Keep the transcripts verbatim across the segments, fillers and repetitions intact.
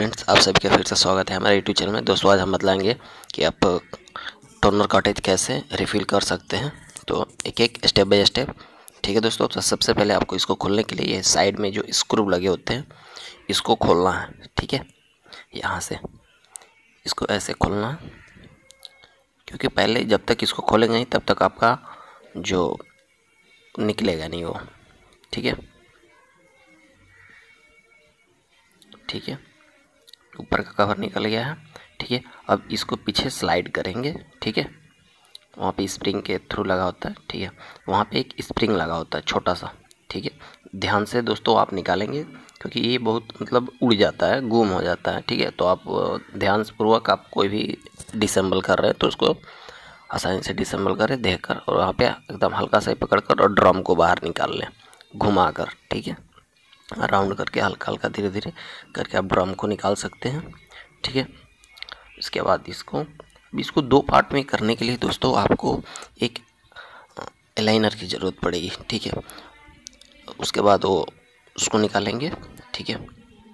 Friends, आप सभी का फिर से स्वागत है हमारे यूट्यूब चैनल में। दोस्तों, आज हम बतलाएंगे कि आप टोनर कार्ट्रिज कैसे रिफ़िल कर सकते हैं। तो एक एक स्टेप बाय स्टेप, ठीक है दोस्तों। तो सबसे पहले आपको इसको खोलने के लिए ये साइड में जो स्क्रू लगे होते हैं इसको खोलना है, ठीक है। यहाँ से इसको ऐसे खोलना है, क्योंकि पहले जब तक इसको खोलेंगे नहीं तब तक आपका जो निकलेगा नहीं वो, ठीक है ठीक है ऊपर का कवर निकल गया है, ठीक है। अब इसको पीछे स्लाइड करेंगे, ठीक है। वहाँ पे स्प्रिंग के थ्रू लगा होता है, ठीक है। वहाँ पे एक स्प्रिंग लगा होता है छोटा सा, ठीक है। ध्यान से दोस्तों आप निकालेंगे, क्योंकि ये बहुत मतलब उड़ जाता है, गुम हो जाता है, ठीक है। तो आप ध्यान से पूर्वक आप कोई भी डिसेंबल कर रहे हैं तो उसको आसानी से डिसेंबल करें देखकर, और वहाँ पे एकदम हल्का सा पकड़ कर और ड्रम को बाहर निकाल लें घुमा कर, ठीक है। राउंड करके हल्का हल्का धीरे धीरे करके आप ड्रम को निकाल सकते हैं, ठीक है। इसके बाद इसको इसको दो पार्ट में करने के लिए दोस्तों आपको एक एलाइनर की ज़रूरत पड़ेगी, ठीक है। उसके बाद वो उसको निकालेंगे, ठीक है।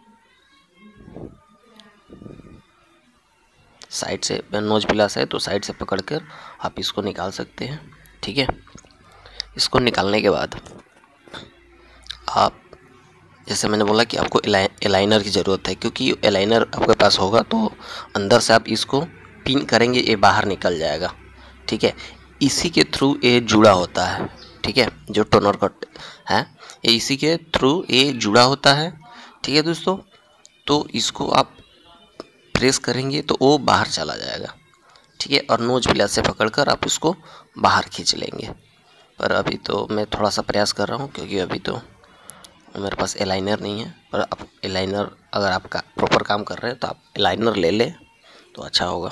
साइड से नोज प्लस है तो साइड से पकड़कर आप इसको निकाल सकते हैं, ठीक है। इसको निकालने के बाद आप, जैसे मैंने बोला कि आपको एलाइनर की ज़रूरत है, क्योंकि एलाइनर आपके पास होगा तो अंदर से आप इसको पिन करेंगे, ये बाहर निकल जाएगा, ठीक है। इसी के थ्रू ये जुड़ा होता है, ठीक है। जो टोनर कट है ये इसी के थ्रू ये जुड़ा होता है, ठीक है दोस्तों। तो इसको आप प्रेस करेंगे तो वो बाहर चला जाएगा, ठीक है। और नोज प्लस से पकड़कर आप इसको बाहर खींच लेंगे। पर अभी तो मैं थोड़ा सा प्रयास कर रहा हूँ, क्योंकि अभी तो मेरे पास एलाइनर नहीं है। पर आप एलाइनर, अगर आपका प्रॉपर काम कर रहे हैं तो आप एलाइनर ले लें तो अच्छा होगा,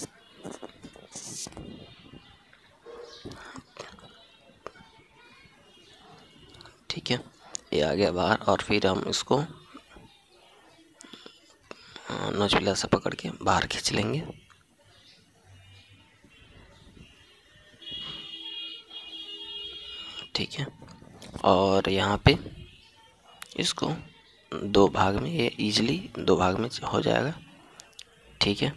ठीक है। ये आ गया बाहर, और फिर हम इसको नोज प्लस से पकड़ के बाहर खींच लेंगे, ठीक है। और यहाँ पे इसको दो भाग में, ये इजीली दो भाग में हो जाएगा, ठीक है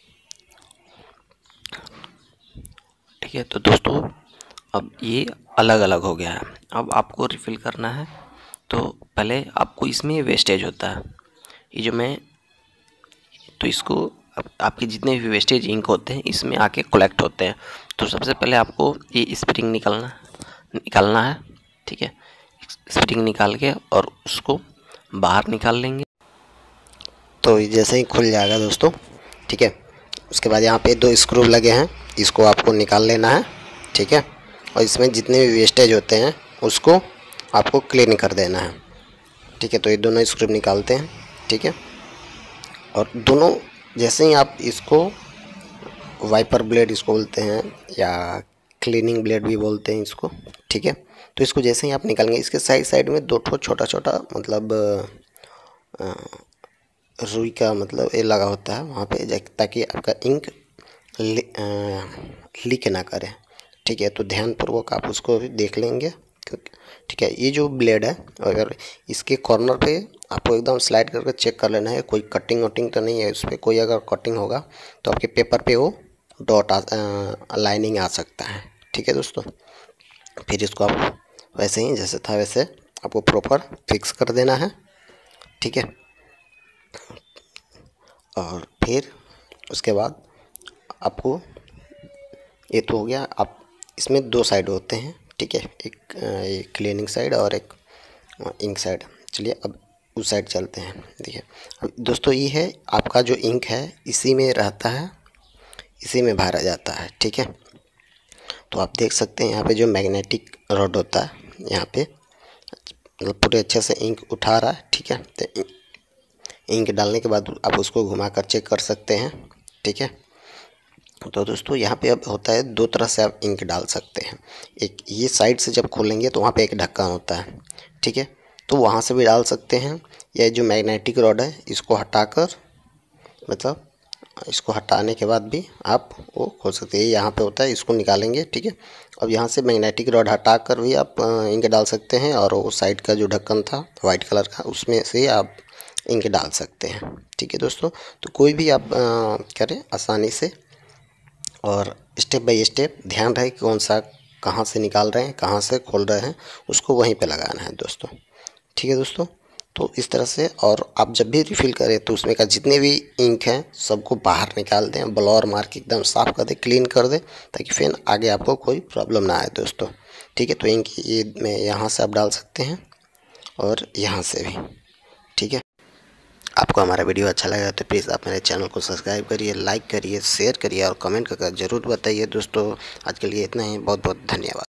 ठीक है। तो दोस्तों अब ये अलग अलग हो गया है। अब आपको रिफ़िल करना है तो पहले आपको इसमें वेस्टेज होता है, ये जो मैं तो इसको अब आपके जितने भी वेस्टेज इंक होते हैं इसमें आके कलेक्ट होते हैं। तो सबसे पहले आपको ये स्प्रिंग निकालना निकालना है, ठीक है। स्प्रिंग निकाल के और उसको बाहर निकाल लेंगे, तो जैसे ही खुल जाएगा दोस्तों, ठीक है। उसके बाद यहाँ पे दो स्क्रू लगे हैं, इसको आपको निकाल लेना है, ठीक है। और इसमें जितने भी वेस्टेज होते हैं उसको आपको क्लीन कर देना है, ठीक है। तो ये दोनों स्क्रू निकालते हैं, ठीक है। और दोनों जैसे ही आप इसको वाइपर ब्लेड इसको बोलते हैं, या क्लीनिंग ब्लेड भी बोलते हैं इसको, ठीक है। तो इसको जैसे ही आप निकालेंगे, इसके साइड साइड में दो ठो छोटा छोटा मतलब रुई का मतलब ये लगा होता है वहाँ पे, ताकि आपका इंक लीक ना करे, ठीक है। तो ध्यानपूर्वक आप उसको भी देख लेंगे, ठीक है। ये जो ब्लेड है, अगर इसके कॉर्नर पे आपको एकदम स्लाइड करके चेक कर लेना है कोई कटिंग वटिंग तो नहीं है उस पर। कोई अगर कटिंग होगा तो आपके पेपर पे वो डॉट आ लाइनिंग आ सकता है, ठीक है दोस्तों। फिर इसको आप वैसे ही जैसे था वैसे आपको प्रॉपर फिक्स कर देना है, ठीक है। और फिर उसके बाद आपको, ये तो हो गया। आप इसमें दो साइड होते हैं, ठीक है। एक एक क्लीनिंग साइड और एक इंक साइड। चलिए अब उस साइड चलते हैं। देखिए अब दोस्तों, ये है आपका जो इंक है इसी में रहता है, इसी में भरा जाता है, ठीक है। तो आप देख सकते हैं यहाँ पे जो मैग्नेटिक रॉड होता है यहाँ पे मतलब पूरे अच्छे से इंक उठा रहा है, ठीक है। तो इंक डालने के बाद आप उसको घुमा कर चेक कर सकते हैं, ठीक है। तो दोस्तों यहाँ पे अब होता है दो तरह से आप इंक डाल सकते हैं। एक ये साइड से जब खोलेंगे तो वहाँ पे एक ढक्कन होता है, ठीक है। तो वहाँ से भी डाल सकते हैं, या जो मैग्नेटिक रॉड है इसको हटाकर, मतलब इसको हटाने के बाद भी आप वो खोल सकते हैं। यहाँ पे होता है, इसको निकालेंगे, ठीक है। अब यहाँ से मैग्नेटिक रॉड हटाकर भी आप इंक डाल सकते हैं, और वो साइड का जो ढक्कन था वाइट कलर का उसमें से आप इंक डाल सकते हैं, ठीक है दोस्तों, तो कोई भी आप आ, करें आसानी से और स्टेप बाय स्टेप ध्यान रहे कि कौन सा कहाँ से निकाल रहे हैं, कहाँ से खोल रहे हैं, उसको वहीं पे लगाना है दोस्तों। ठीक है दोस्तों, तो इस तरह से। और आप जब भी रिफ़िल करें तो उसमें का जितने भी इंक हैं सबको बाहर निकाल दें, ब्लोअर मार के एकदम साफ़ कर दें, क्लीन कर दें, ताकि फिर आगे आपको कोई प्रॉब्लम ना आए दोस्तों। ठीक है, तो इंक ये में यहाँ से आप डाल सकते हैं और यहाँ से भी। ठीक है, आपको हमारा वीडियो अच्छा लगा तो प्लीज़ आप मेरे चैनल को सब्सक्राइब करिए, लाइक करिए, शेयर करिए और कमेंट करके ज़रूर बताइए दोस्तों। आज के लिए इतना ही, बहुत बहुत धन्यवाद।